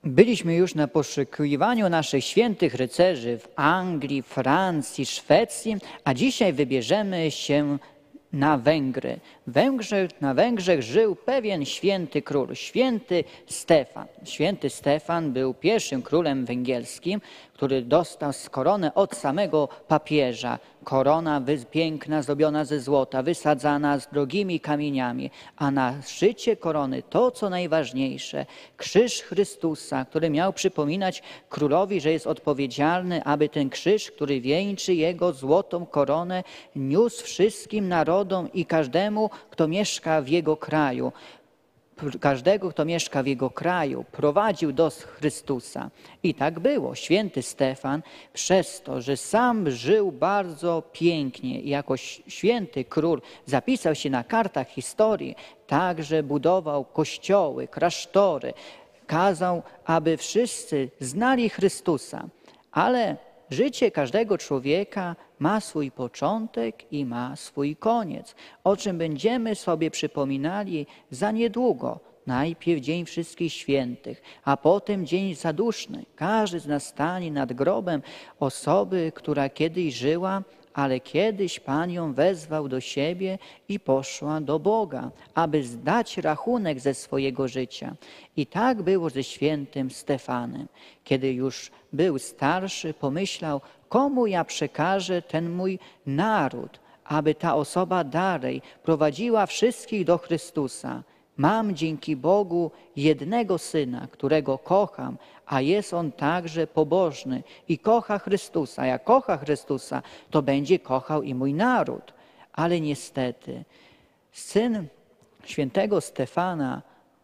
Byliśmy już na poszukiwaniu naszych świętych rycerzy w Anglii, Francji, Szwecji, a dzisiaj wybierzemy się na Węgry. Na Węgrzech żył pewien święty król, święty Stefan. Święty Stefan był pierwszym królem węgierskim, który dostał koronę od samego papieża. Korona piękna, zrobiona ze złota, wysadzana z drogimi kamieniami, a na szczycie korony to, co najważniejsze, krzyż Chrystusa, który miał przypominać królowi, że jest odpowiedzialny, aby ten krzyż, który wieńczy jego złotą koronę, niósł wszystkim narodom i każdemu, kto mieszka w jego kraju. Każdego, kto mieszka w jego kraju, prowadził do Chrystusa. I tak było. Święty Stefan przez to, że sam żył bardzo pięknie i jako święty król zapisał się na kartach historii, także budował kościoły, klasztory, kazał, aby wszyscy znali Chrystusa. Ale życie każdego człowieka ma swój początek i ma swój koniec, o czym będziemy sobie przypominali za niedługo. Najpierw Dzień Wszystkich Świętych, a potem Dzień Zaduszny. Każdy z nas stanie nad grobem osoby, która kiedyś żyła, ale kiedyś Pan ją wezwał do siebie i poszła do Boga, aby zdać rachunek ze swojego życia. I tak było ze świętym Stefanem. Kiedy już był starszy, pomyślał, komu ja przekażę ten mój naród, aby ta osoba dalej prowadziła wszystkich do Chrystusa. Mam dzięki Bogu jednego Syna, którego kocham, a jest On także pobożny i kocha Chrystusa. Jak kocha Chrystusa, to będzie kochał i mój naród. Ale niestety syn świętego Stefana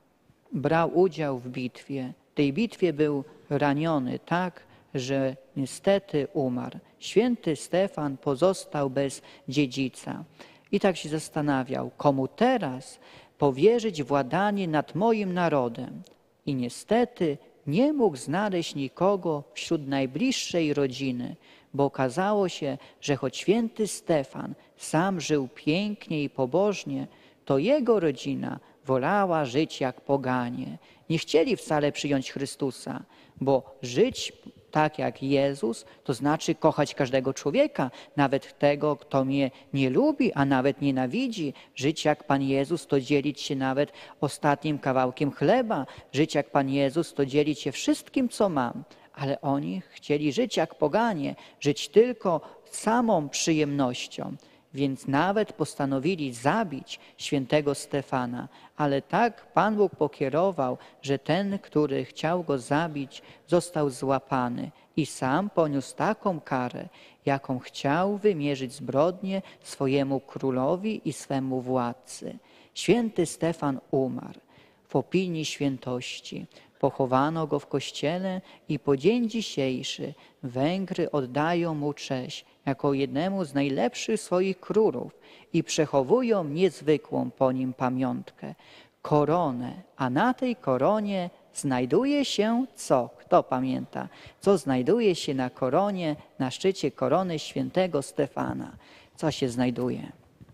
brał udział w bitwie. W tej bitwie był raniony tak, że niestety umarł. Święty Stefan pozostał bez dziedzica. I tak się zastanawiał, komu teraz powierzyć władanie nad moim narodem. I niestety nie mógł znaleźć nikogo wśród najbliższej rodziny, bo okazało się, że choć święty Stefan sam żył pięknie i pobożnie, to jego rodzina wolała żyć jak poganie. Nie chcieli wcale przyjąć Chrystusa, bo żyć tak jak Jezus, to znaczy kochać każdego człowieka, nawet tego, kto mnie nie lubi, a nawet nienawidzi. Żyć jak Pan Jezus, to dzielić się nawet ostatnim kawałkiem chleba. Żyć jak Pan Jezus, to dzielić się wszystkim, co mam. Ale oni chcieli żyć jak poganie, żyć tylko samą przyjemnością. Więc nawet postanowili zabić świętego Stefana. Ale tak Pan Bóg pokierował, że ten, który chciał go zabić, został złapany i sam poniósł taką karę, jaką chciał wymierzyć zbrodnię swojemu królowi i swemu władcy. Święty Stefan umarł w opinii świętości. Pochowano go w kościele i po dzień dzisiejszy Węgry oddają mu cześć jako jednemu z najlepszych swoich królów i przechowują niezwykłą po nim pamiątkę, koronę, a na tej koronie znajduje się co? Kto pamięta? Co znajduje się na koronie, na szczycie korony świętego Stefana? Co się znajduje?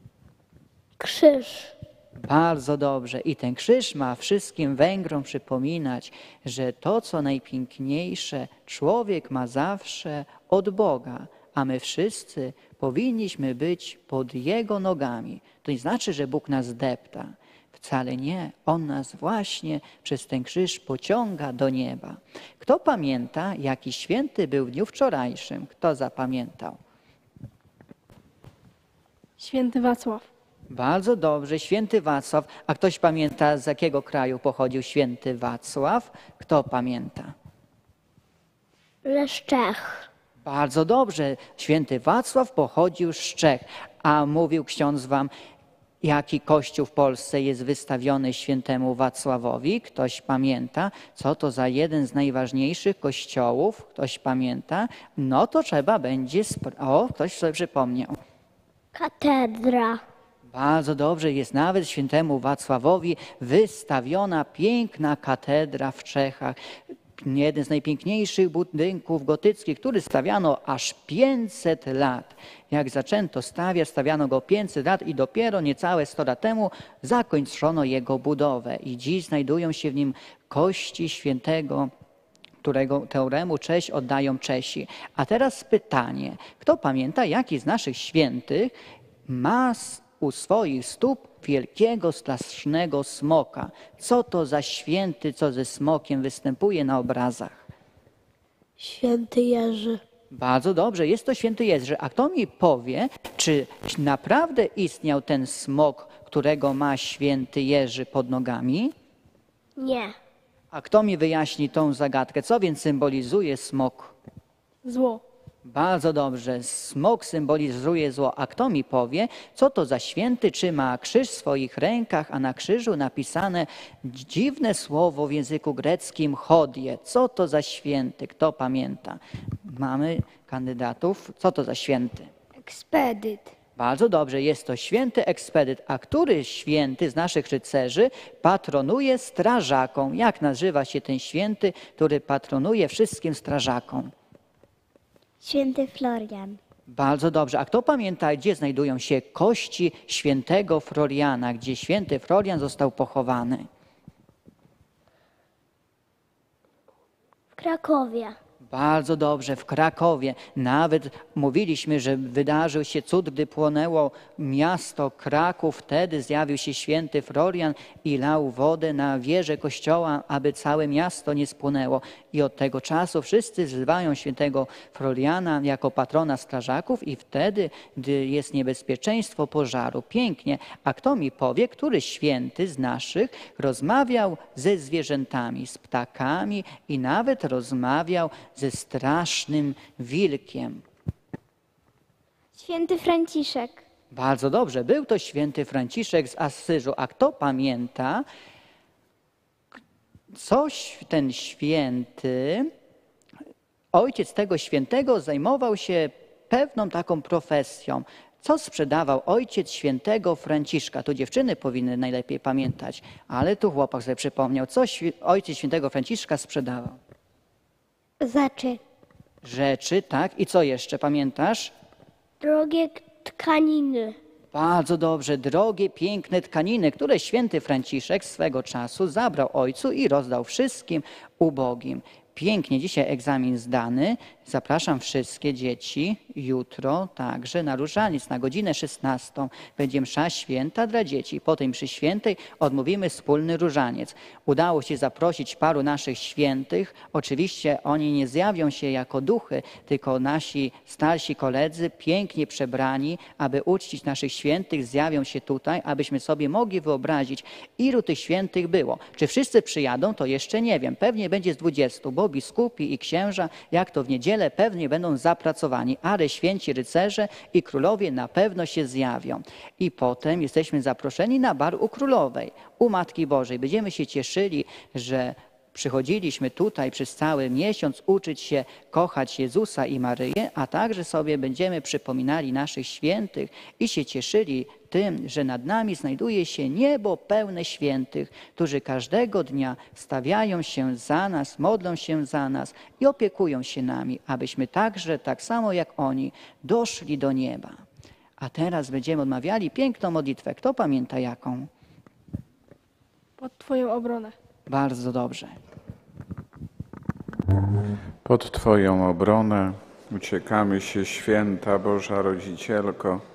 Krzyż. Bardzo dobrze. I ten krzyż ma wszystkim Węgrom przypominać, że to, co najpiękniejsze, człowiek ma zawsze od Boga, a my wszyscy powinniśmy być pod Jego nogami. To nie znaczy, że Bóg nas depta. Wcale nie. On nas właśnie przez ten krzyż pociąga do nieba. Kto pamięta, jaki święty był w dniu wczorajszym? Kto zapamiętał? Święty Wacław. Bardzo dobrze, święty Wacław. A ktoś pamięta, z jakiego kraju pochodził święty Wacław? Kto pamięta? Z Czech. Bardzo dobrze, święty Wacław pochodził z Czech. A mówił ksiądz wam, jaki kościół w Polsce jest wystawiony świętemu Wacławowi? Ktoś pamięta? Co to za jeden z najważniejszych kościołów? Ktoś pamięta? No to trzeba będzie... O, ktoś sobie przypomniał. Katedra. Bardzo dobrze, jest nawet świętemu Wacławowi wystawiona piękna katedra w Czechach. Jeden z najpiękniejszych budynków gotyckich, który stawiano aż 500 lat. Jak zaczęto stawiać, stawiano go 500 lat i dopiero niecałe 100 lat temu zakończono jego budowę. I dziś znajdują się w nim kości świętego któremu cześć oddają Czesi. A teraz pytanie, kto pamięta, jaki z naszych świętych ma u swoich stóp wielkiego, strasznego smoka? Co to za święty, co ze smokiem występuje na obrazach? Święty Jerzy. Bardzo dobrze, jest to święty Jerzy. A kto mi powie, czy naprawdę istniał ten smok, którego ma święty Jerzy pod nogami? Nie. A kto mi wyjaśni tą zagadkę? Co więc symbolizuje smok? Zło. Bardzo dobrze, smok symbolizuje zło. A kto mi powie, co to za święty trzyma krzyż w swoich rękach, a na krzyżu napisane dziwne słowo w języku greckim hodie. Co to za święty? Kto pamięta? Mamy kandydatów. Co to za święty? Ekspedyt. Bardzo dobrze, jest to święty Ekspedyt. A który święty z naszych rycerzy patronuje strażakom? Jak nazywa się ten święty, który patronuje wszystkim strażakom? Święty Florian. Bardzo dobrze. A kto pamięta, gdzie znajdują się kości świętego Floriana, gdzie święty Florian został pochowany? W Krakowie. Bardzo dobrze, w Krakowie. Nawet mówiliśmy, że wydarzył się cud, gdy płonęło miasto Kraków. Wtedy zjawił się święty Florian i lał wodę na wieżę kościoła, aby całe miasto nie spłonęło. I od tego czasu wszyscy wzywają świętego Floriana jako patrona strażaków i wtedy, gdy jest niebezpieczeństwo pożaru. Pięknie. A kto mi powie, który święty z naszych rozmawiał ze zwierzętami, z ptakami i nawet rozmawiał ze strasznym wilkiem? Święty Franciszek. Bardzo dobrze, był to święty Franciszek z Asyżu. A kto pamięta, coś ten święty, ojciec tego świętego zajmował się pewną taką profesją. Co sprzedawał ojciec świętego Franciszka? Tu dziewczyny powinny najlepiej pamiętać, ale tu chłopak sobie przypomniał. Co ojciec świętego Franciszka sprzedawał? Rzeczy. Rzeczy, tak. I co jeszcze pamiętasz? Drogie tkaniny. Bardzo dobrze, drogie, piękne tkaniny, które święty Franciszek swego czasu zabrał ojcu i rozdał wszystkim ubogim. Pięknie, dzisiaj egzamin zdany. Zapraszam wszystkie dzieci jutro także na różaniec na godzinę 16. Będzie msza święta dla dzieci. Po tej mszy świętej odmówimy wspólny różaniec. Udało się zaprosić paru naszych świętych. Oczywiście oni nie zjawią się jako duchy, tylko nasi starsi koledzy, pięknie przebrani, aby uczcić naszych świętych, zjawią się tutaj, abyśmy sobie mogli wyobrazić, ilu tych świętych było. Czy wszyscy przyjadą, to jeszcze nie wiem. Pewnie będzie z 20, bo biskupi i księża, jak to w niedzielę, pewnie będą zapracowani, ale święci rycerze i królowie na pewno się zjawią. I potem jesteśmy zaproszeni na bar u Królowej, u Matki Bożej. Będziemy się cieszyli, że przychodziliśmy tutaj przez cały miesiąc uczyć się kochać Jezusa i Maryję, a także sobie będziemy przypominali naszych świętych i się cieszyli tym, że nad nami znajduje się niebo pełne świętych, którzy każdego dnia stawiają się za nas, modlą się za nas i opiekują się nami, abyśmy także, tak samo jak oni, doszli do nieba. A teraz będziemy odmawiali piękną modlitwę. Kto pamięta jaką? Pod Twoją obronę. Bardzo dobrze. Pod Twoją obronę uciekamy się, święta Boża Rodzicielko.